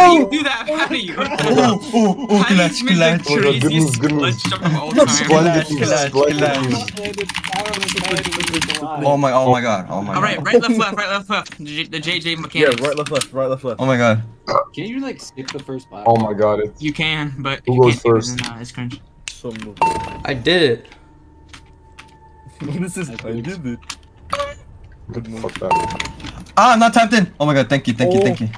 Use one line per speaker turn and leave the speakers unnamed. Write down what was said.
How do you do that, Patty?
Oh, clutch.
Craziest glitch jump of all time.
Clutch. Oh my god.
Alright, right, left. The JJ mechanics.
Yeah, right, left.
Oh my god.
Can you like skip the first battle?
Oh my god, it's...
You can, but if
Who
you
goes
can't,
first?
then, it's cringe.
I did it.
This is I did it.
Fuck that.
Ah, I'm not tapped in. Oh my god, thank you.